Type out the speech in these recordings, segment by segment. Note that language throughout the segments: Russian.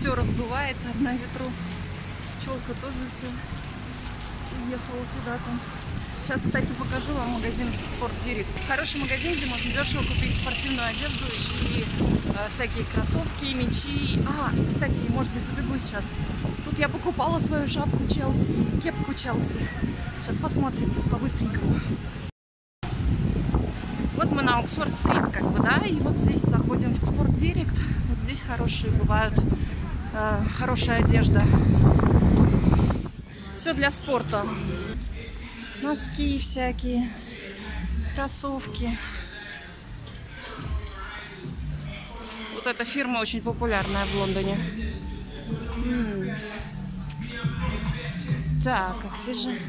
все раздувает на ветру. Пчелка тоже все уехала куда-то. Сейчас, кстати, покажу вам магазин Sport Direct. Хороший магазин, где можно дешево купить спортивную одежду и всякие кроссовки, мячи. Кстати, может быть, забегу сейчас. Тут я покупала свою шапку Челси, кепку Челси. Сейчас посмотрим по-быстренькому. Вот мы на Оксфорд-стрит, как бы, да, и вот здесь заходим в Sport Direct. Вот здесь хорошие бывают, хорошая одежда. Все для спорта. Носки всякие, кроссовки. Вот эта фирма очень популярная в Лондоне. Так, а где же?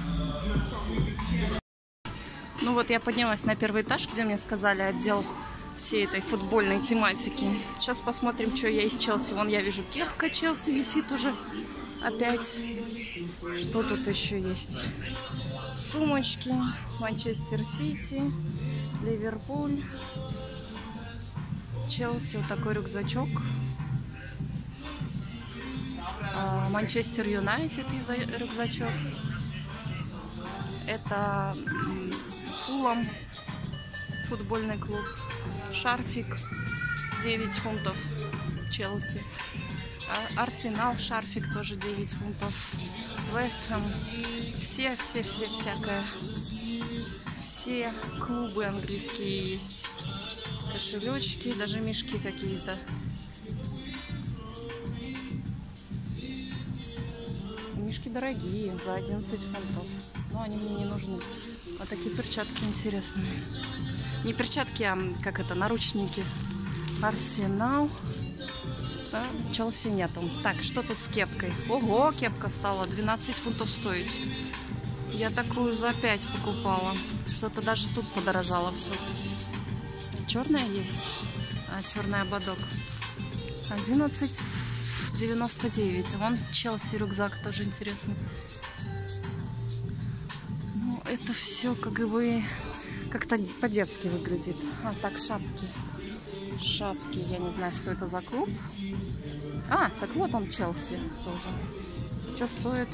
Ну вот я поднялась на первый этаж, где мне сказали отдел всей этой футбольной тематики. Сейчас посмотрим, что я из Челси. Вон я вижу, кепка Челси висит уже опять. Что тут еще есть? Сумочки, Манчестер Сити, Ливерпуль, Челси, вот такой рюкзачок, Манчестер Юнайтед рюкзачок, это Фулам, футбольный клуб, шарфик 9 фунтов, Челси, Арсенал шарфик тоже 9 фунтов. Вестхэм, все всякое, все клубы английские есть, кошелечки, даже мешки какие-то. Мешки дорогие, за 11 фунтов, но они мне не нужны. А такие перчатки интересные. Не перчатки, а как это, наручники. Арсенал. Да, Челси нету. Так, что тут с кепкой? Ого, кепка стала 12 фунтов стоить. Я такую за 5 покупала. Что-то даже тут подорожало все. Черная есть. Черный ободок. 11,99. Вон Челси рюкзак тоже интересный. Ну, это все как бы как-то по-детски выглядит. А, так, шапки. Шапки, я не знаю, что это за клуб. Так вот он, Челси тоже. Что стоит?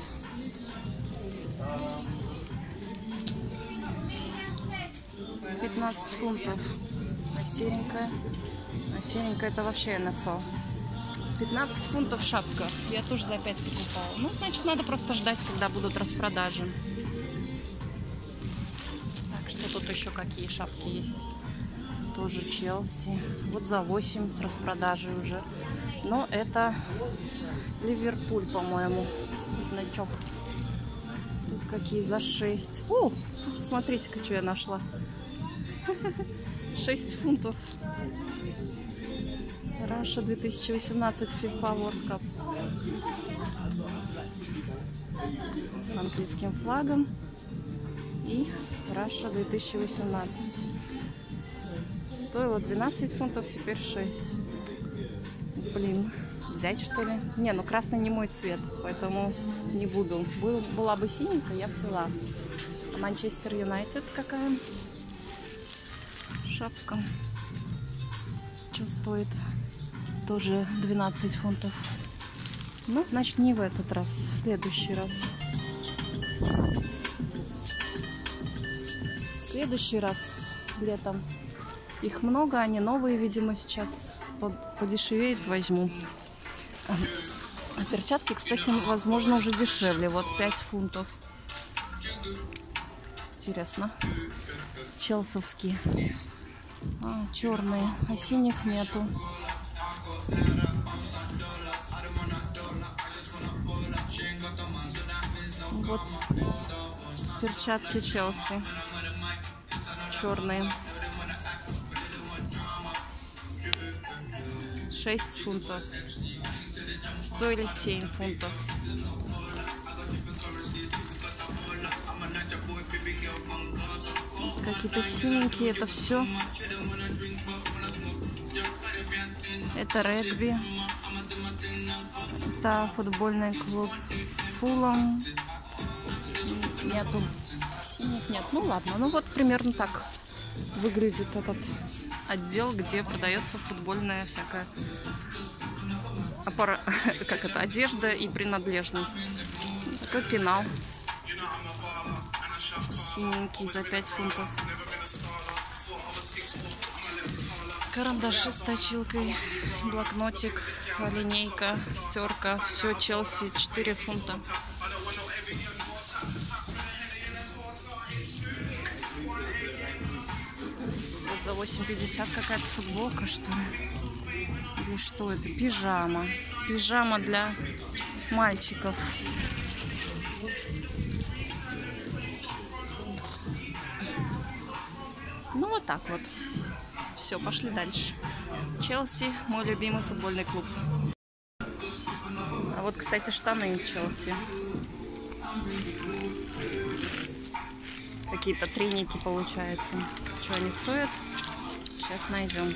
$15 фунтов. А серенькая? Серенькая это вообще НФЛ. 15 фунтов шапка. Я тоже за 5 покупала. Ну, значит, надо просто ждать, когда будут распродажи. Так, что тут еще какие шапки есть? Тоже Челси. Вот за 8 с распродажей уже. Но это Ливерпуль, по-моему, значок. Тут какие за 6. Смотрите-ка, что я нашла. 6 фунтов. Раша 2018 FIFA World Cup. С английским флагом. И Раша 2018. Стоило 12 фунтов, теперь 6. Блин, взять что ли? Не, ну красный не мой цвет, поэтому не буду. Была бы синенькая, я бы взяла. Манчестер Юнайтед какая? Шапка. Что стоит? Тоже 12 фунтов. Ну, значит, не в этот раз, в следующий раз. В следующий раз летом. Их много, они новые, видимо, сейчас подешевеет, возьму. А перчатки, кстати, возможно, уже дешевле. Вот 5 фунтов. Интересно. Челсовские. Черные. А синих нету. Вот перчатки Челси. Черные. 6 фунтов. Стоили 7 фунтов. Какие-то синенькие, это все. Это регби. Это футбольный клуб Фулам. Нету. Синих нет. Ну ладно, ну вот примерно так выглядит этот отдел, где продается футбольная всякая как это, одежда и принадлежность. Такой пенал. Синенький за 5 фунтов. Карандаши с точилкой, блокнотик, линейка, стерка. Все Челси 4 фунта. Вот за 8,50 какая-то футболка, что ли? Или что это? Пижама. Пижама для мальчиков. Ну вот так вот. Все, пошли дальше. Челси, мой любимый футбольный клуб. А вот, кстати, штаны Челси. Какие-то треники, получается. Что они стоят? Сейчас найдем.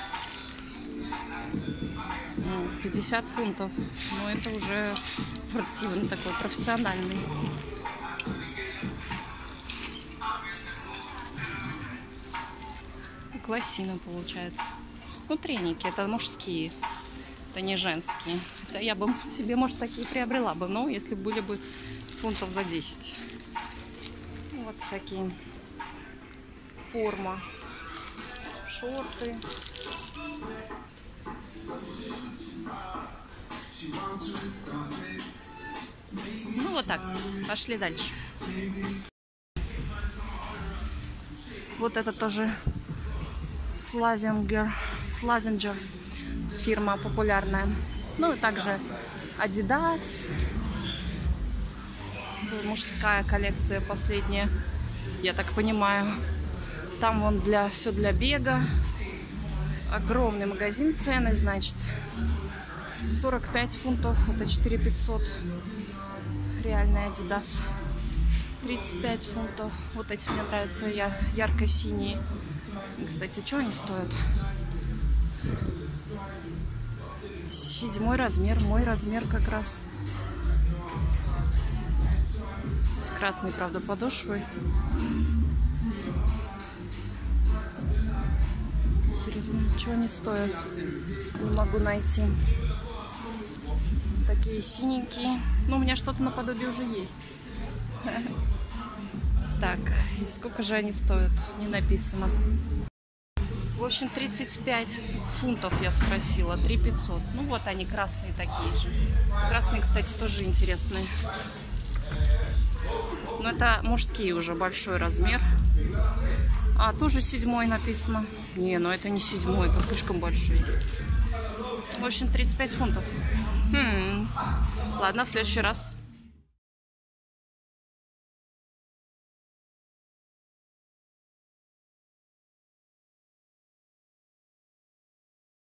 50 фунтов. Но это уже спортивный такой, профессиональный. Лосина получается. Ну, треники, это мужские, это не женские. Хотя я бы себе, может, такие приобрела бы, но если были бы фунтов за 10. Вот всякие форма, шорты. Ну, вот так. Пошли дальше. Вот это тоже Слазингер, фирма популярная. Ну и также Adidas. Это мужская коллекция последняя, я так понимаю. Там вон все для бега. Огромный магазин, цены, значит, 45 фунтов, это 4500. Реальный Adidas. 35 фунтов. Вот эти мне нравятся, ярко-синие. Кстати, что они стоят? 7 размер, мой размер как раз. С красной, правда, подошвой. Интересно, что они стоят? Не могу найти. Такие синенькие. Ну, у меня что-то наподобие уже есть. Так, и сколько же они стоят? Не написано. В общем, 35 фунтов я спросила, 3500. Ну вот они, красные такие же. Красные, кстати, тоже интересные. Но это мужские уже, большой размер. А, тоже 7 написано. Не, ну это не 7, это слишком большой. В общем, 35 фунтов. Ладно, в следующий раз